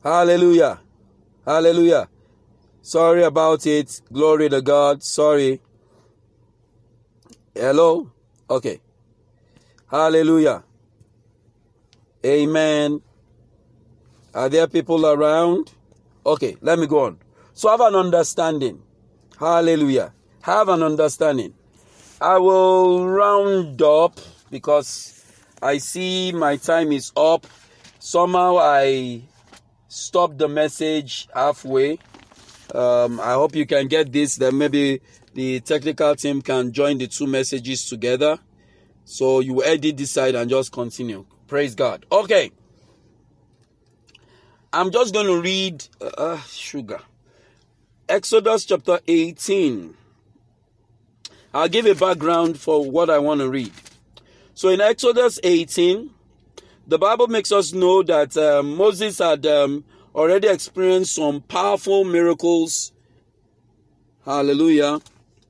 Hallelujah. Hallelujah. Sorry about it. Glory to God. Sorry. Hello? Okay. Hallelujah. Amen. Are there people around? Okay, let me go on. So have an understanding. Hallelujah. Have an understanding. I will round up because I see my time is up. Somehow I stopped the message halfway. I hope you can get this. Then maybe the technical team can join the two messages together. So you edit this side and just continue. Praise God. Okay. I'm just going to read Exodus chapter 18. I'll give a background for what I want to read. So in Exodus 18, the Bible makes us know that Moses had already experienced some powerful miracles. Hallelujah.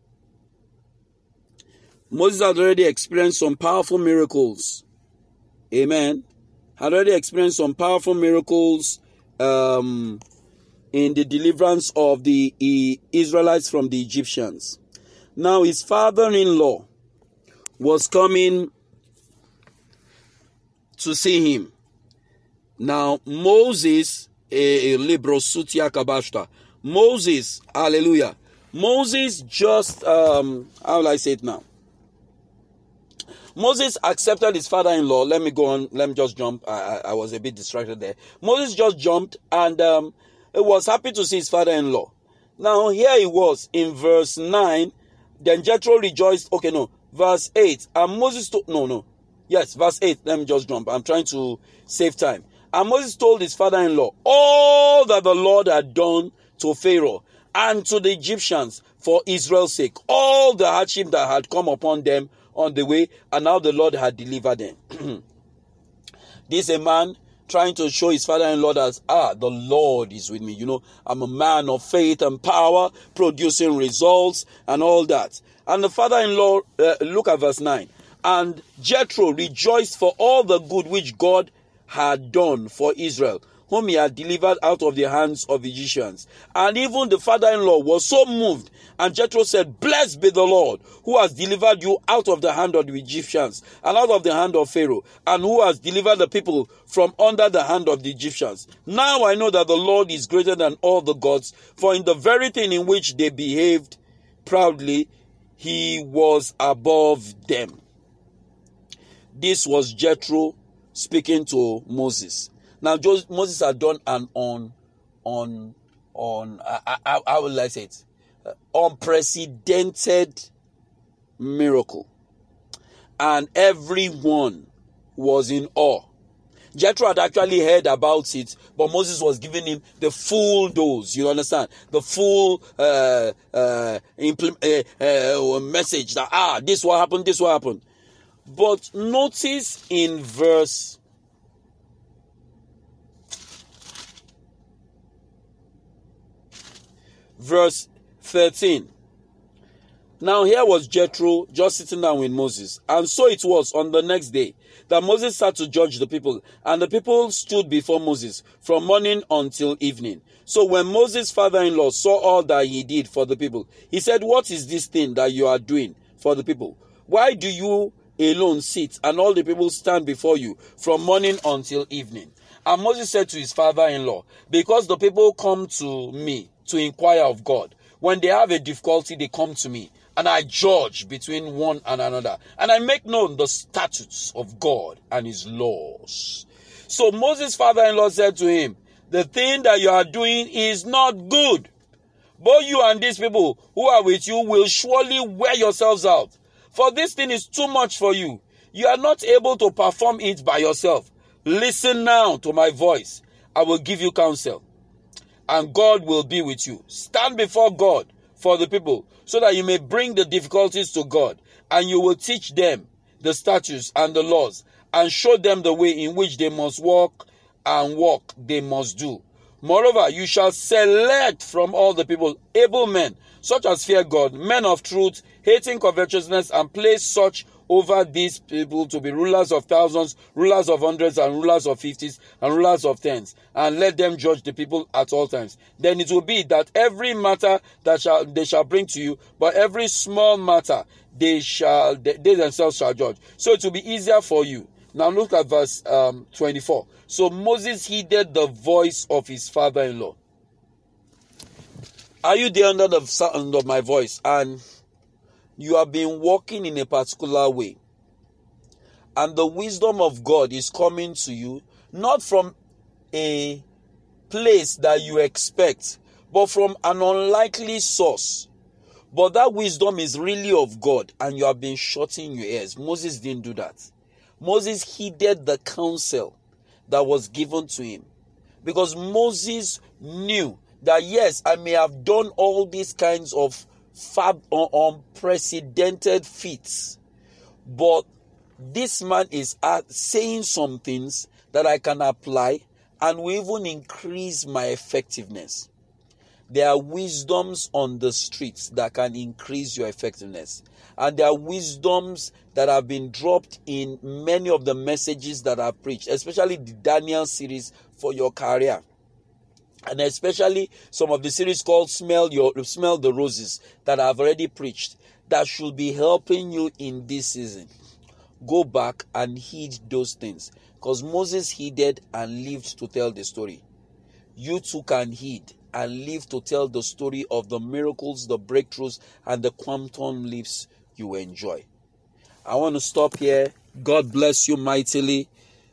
Moses had already experienced some powerful miracles. Amen. Had already experienced some powerful miracles in the deliverance of the Israelites from the Egyptians. Now his father-in-law was coming to see him. Now Moses, Moses, hallelujah. Moses just, how will I say it now? Moses accepted his father-in-law. Let me go on. Let me just jump. I was a bit distracted there. Moses just jumped and he was happy to see his father-in-law. Now here he was in verse 9. Then Jethro rejoiced. Okay, no. Verse 8. And Moses told... Yes, verse 8. Let me just jump. I'm trying to save time. And Moses told his father-in-law all that the Lord had done to Pharaoh and to the Egyptians for Israel's sake. All the hardship that had come upon them on the way, and how the Lord had delivered them. This is a man trying to show his father-in-law that, the Lord is with me. You know, I'm a man of faith and power, producing results and all that. And the father-in-law, look at verse 9. And Jethro rejoiced for all the good which God had done for Israel, whom he had delivered out of the hands of the Egyptians. And even the father-in-law was so moved. And Jethro said, blessed be the Lord, who has delivered you out of the hand of the Egyptians, and out of the hand of Pharaoh, and who has delivered the people from under the hand of the Egyptians. Now I know that the Lord is greater than all the gods, for in the very thing in which they behaved proudly, he was above them. This was Jethro speaking to Moses. Now, Moses had done an how will I say it? Unprecedented miracle. And everyone was in awe. Jethro had actually heard about it, but Moses was giving him the full dose. You understand? The full message that, this will happen, this will happen. But notice in verse 13. Now here was Jethro just sitting down with Moses. And so it was on the next day that Moses sat to judge the people. And the people stood before Moses from morning until evening. So when Moses' father-in-law saw all that he did for the people, he said, what is this thing that you are doing for the people? Why do you alone sit and all the people stand before you from morning until evening? And Moses said to his father-in-law, because the people come to me to inquire of God. When they have a difficulty, they come to me, and I judge between one and another, and I make known the statutes of God and his laws. So Moses' father-in-law said to him, the thing that you are doing is not good. Both you and these people who are with you will surely wear yourselves out. For this thing is too much for you. You are not able to perform it by yourself. Listen now to my voice. I will give you counsel, and God will be with you. Stand before God for the people, so that you may bring the difficulties to God, and you will teach them the statutes and the laws, and show them the way in which they must walk, and walk they must do. Moreover, you shall select from all the people able men, such as fear God, men of truth, hating covetousness, and place such over these people to be rulers of thousands, rulers of hundreds, and rulers of fifties, and rulers of tens, and let them judge the people at all times. Then it will be that every matter that they shall bring to you, but every small matter they themselves shall judge. So it will be easier for you. Now look at verse 24. So Moses heeded the voice of his father-in-law. Are you there under the sound of my voice, and you have been walking in a particular way, and the wisdom of God is coming to you, not from a place that you expect, but from an unlikely source, but that wisdom is really of God, and you have been shutting your ears? Moses didn't do that. Moses heeded the counsel that was given to him, because Moses knew that yes, I may have done all these kinds of unprecedented feats, but this man is saying some things that I can apply and will even increase my effectiveness. There are wisdoms on the streets that can increase your effectiveness, and there are wisdoms that have been dropped in many of the messages that I've preached, especially the Daniel series for your career, and especially some of the series called Smell the Roses that I've already preached, that should be helping you in this season. Go back and heed those things, because Moses heeded and lived to tell the story. You too can heed and live to tell the story of the miracles, the breakthroughs, and the quantum leaps you enjoy. I want to stop here. God bless you mightily.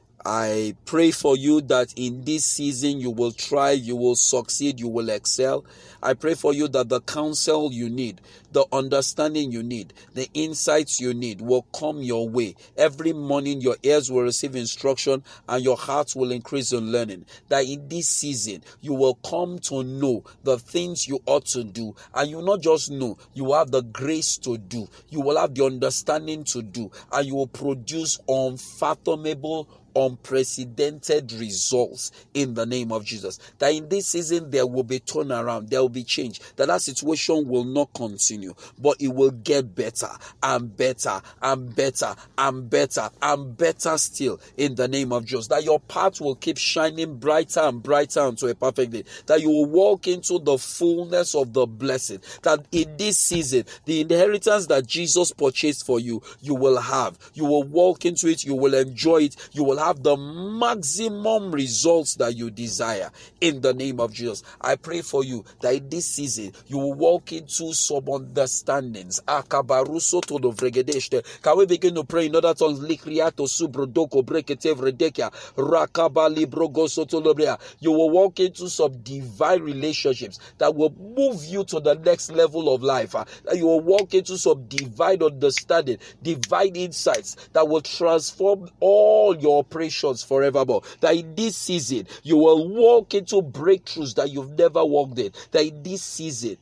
I pray for you that in this season you will thrive, you will succeed, you will excel. I pray for you that the counsel you need, the understanding you need, the insights you need will come your way. Every morning your ears will receive instruction and your heart will increase in learning. That in this season you will come to know the things you ought to do. And you not just know, you will have the grace to do. You will have the understanding to do. And you will produce unfathomable, unprecedented results in the name of Jesus. That in this season there will be turnaround, there will be change, that situation will not continue, but it will get better and better and better and better and better still in the name of Jesus. That your path will keep shining brighter and brighter unto a perfect day. That you will walk into the fullness of the blessing. That in this season, the inheritance that Jesus purchased for you, you will have. You will walk into it, you will enjoy it, you will have the maximum results that you desire in the name of Jesus. I pray for you that in this season you will walk into some understandings. Akabaruso to the vregedeshte. Can we begin to pray in other tongues? Likriato subrodoko breketev redekia rakabali brogoso to lobrea. You will walk into some divine relationships that will move you to the next level of life. That you will walk into some divine understanding, divine insights that will transform all your operations forevermore. That in this season you will walk into breakthroughs that you've never walked in. That in this season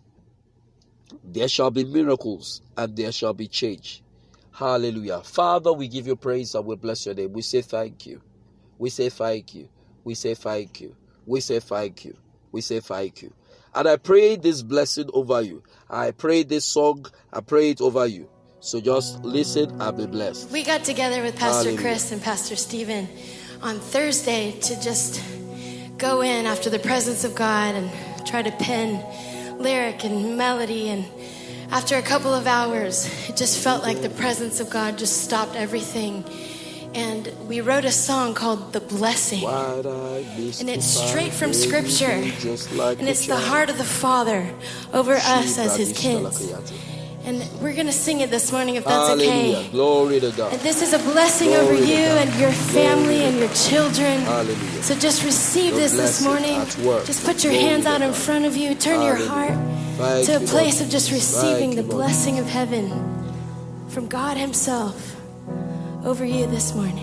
there shall be miracles and there shall be change. Hallelujah. Father, we give you praise and we bless your name. We say thank you. We say thank you. We say thank you. We say thank you. We say thank you. And I pray this blessing over you. I pray this song. I pray it over you. So just listen and be blessed. We got together with Pastor Hallelujah. Chris and Pastor Stephen on Thursday to just go in after the presence of God and try to pen lyric and melody. And after a couple of hours, it just felt like the presence of God just stopped everything. And we wrote a song called The Blessing. And it's straight from Scripture. And it's the heart of the Father over us as His kids. And we're going to sing it this morning if that's okay. Glory to God. And this is a blessing Glory over to you God. and your family and your children. Hallelujah. So just receive this morning. at work. Just put your Glory hands to out in God. front of you. Turn your heart Thank to a you, place Lord. of just Thank receiving you, the Lord. blessing of heaven from God Himself over you this morning.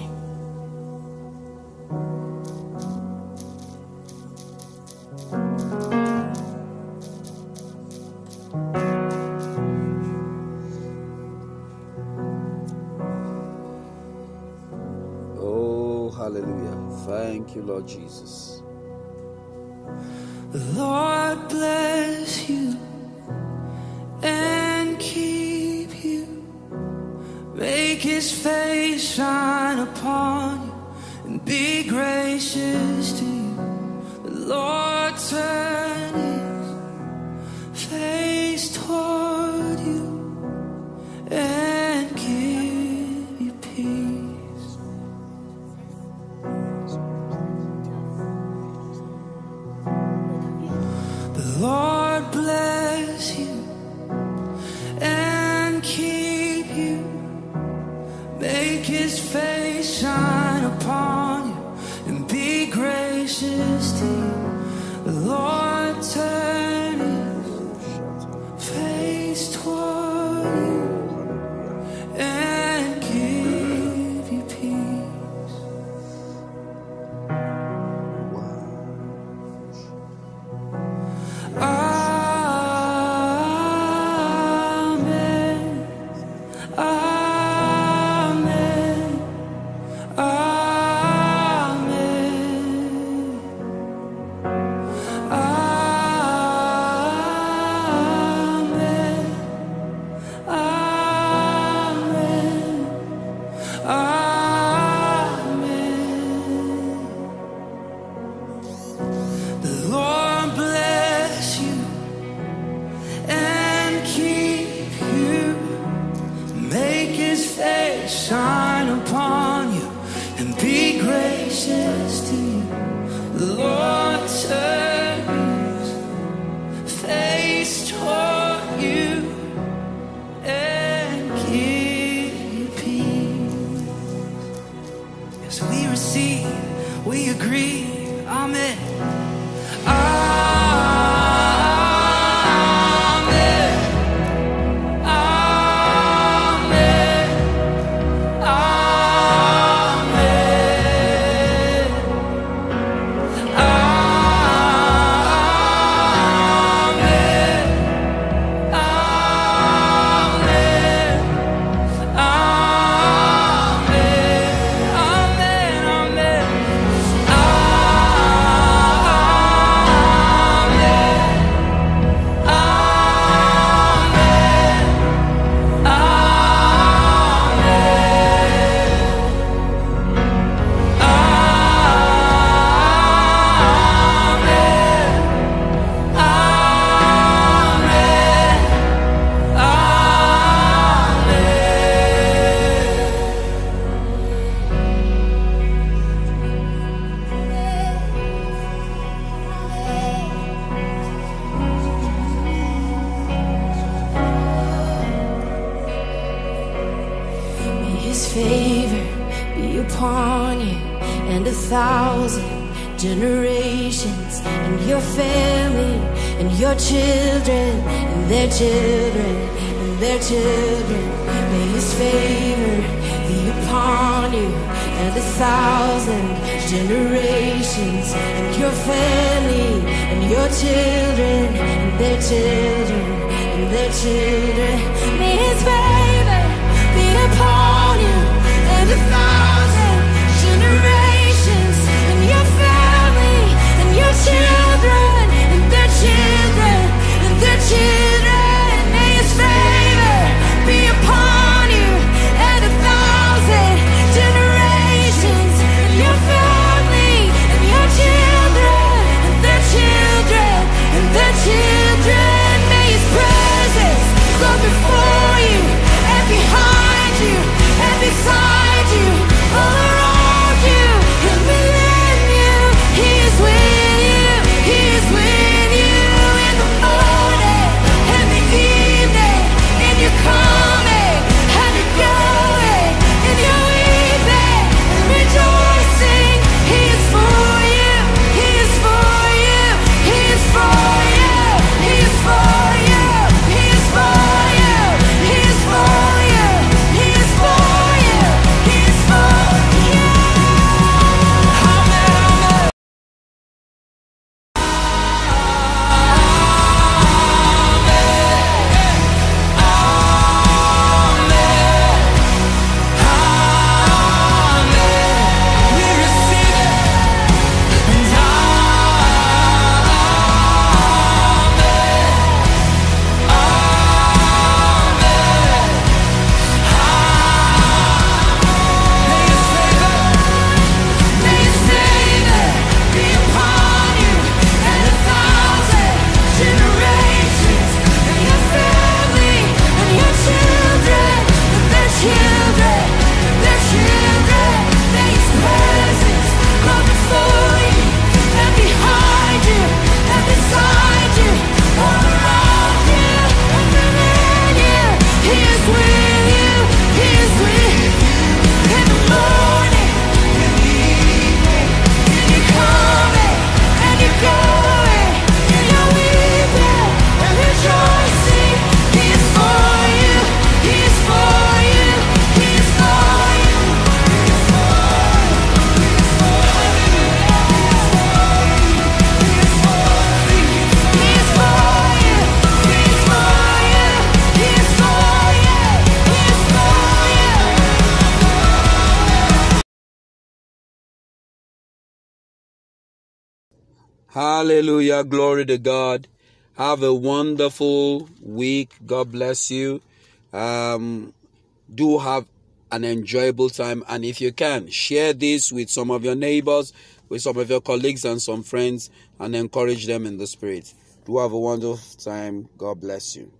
Oh, hallelujah. Thank you, Lord Jesus. The Lord bless you and keep you. May His face shine upon you and be gracious to you. The Lord turn His face toward you and give you peace. The Lord bless you and keep you. Make His face shine upon you and be gracious to you. The Lord turn His face toward you and give you peace. Amen. Amen. The Lord bless you and keep you. Make His face shine upon you and be gracious to you. The Lord turn His face toward you and give you peace. As we receive, we agree. Amen. Amen. Amen. Amen. His favor be upon you and 1,000 generations, and your family, and your children, and their children, and their children. May His favor be upon you and 1,000 generations, and your family, and your children, and their children, and their children. May His favor be upon you and 1,000 generations, and your family, and your children, and their children, and their children. May His favor be upon you and 1,000 generations, and your family, and your children, and their children, and their children. May His presence go before you and behind you and beside you. Hallelujah. Glory to God. Have a wonderful week. God bless you. Do have an enjoyable time. And if you can, share this with some of your neighbors, with some of your colleagues and some friends, and encourage them in the spirit. Do have a wonderful time. God bless you.